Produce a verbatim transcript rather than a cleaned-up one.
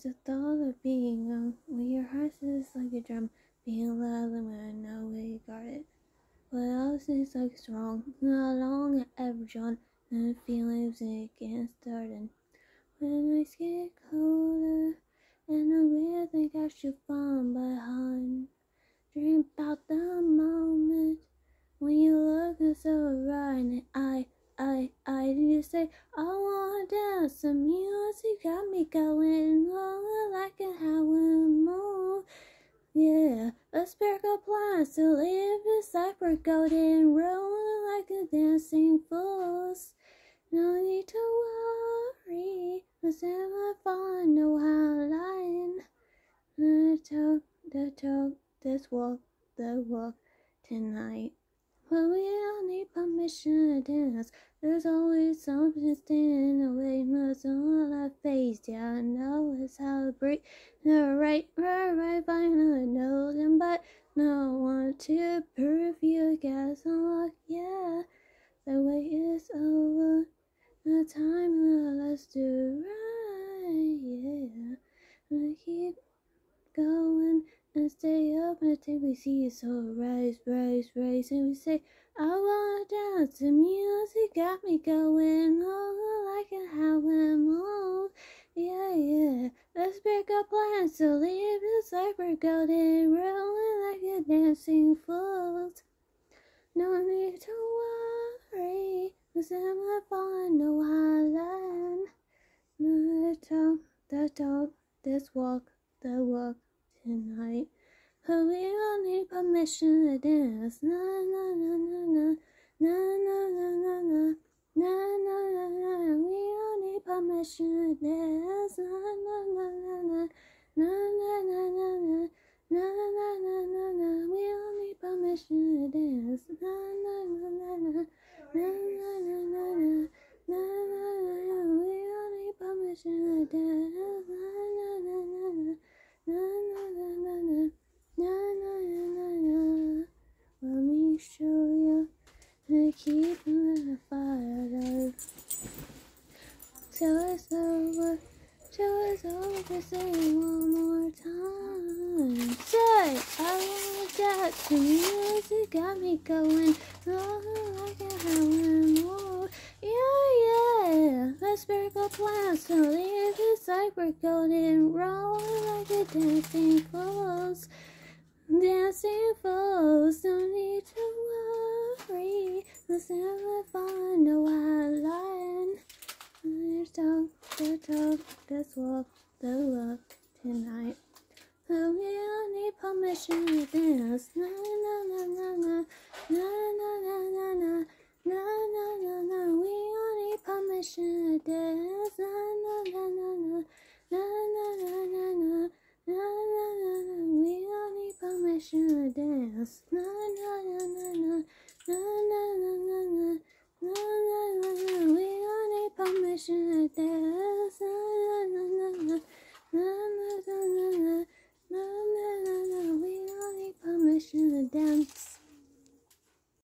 the thought of being young, when your heart is like a drum, being loud and when I know where you got it. What else is like strong, not long I ever drawn, and the feelings again starting. When I get colder, and I really think I should fall behind. Dream about the moment when you look so right, and I, I, I, you say, I wanna dance. The music got me going, oh, I like it how we move. Yeah, a sparkle plans to live inside for golden, rolling like a dancing fools. No need to worry, cause I'm fine, no line. The talk, the talk, this walk, the walk tonight. But we don't need permission to dance. There's always something standing in the way. Must on our face, yeah, I know it's how to break. No, right, right, right, finally know them, but no one to prove you guys unlock, yeah. The wait is over. The time let's do right, yeah. I keep going and stay up until we see it so rise, rise, rise, and we say, I wanna dance. The music got me going, oh, I like it how we move, yeah, yeah. Let's break our plans to live this life we're golden, rolling like a dancing fools. No need to worry, cause I'm fun, no island. The talk, the talk, this walk, the walk tonight. But we don't need permission to dance. Na na na na na na na na na na na na na na. We don't need permission to dance. Na na na na na na na na na na na na na na na. We don't need permission to dance. Na na na na na na na na na na na na. We don't need permission to dance. Na na na na na na na na na. Na na na na na. Let me show you the keep the fire alive. Till it's over, till it's over, say one more time. Say, I wanna dance, the music got me going, oh, like a how and more. Yeah, yeah, let's break our plans to leave this like we're golden, rolling like a dancing fools. Dancing fools, don't need to worry, cause I'm fine, no line. Let's talk, the talk, let's walk, the walk tonight. But we don't need permission to dance. Na na na na na na na na na na na na na na. We don't need permission to dance. Na na na na na na na na na na na na na. We don't need permission to dance. Na na na na na na na na na na na na na. We don't need permission to dance. Na na na na na na na na na. Na na na na, we don't need permission to dance.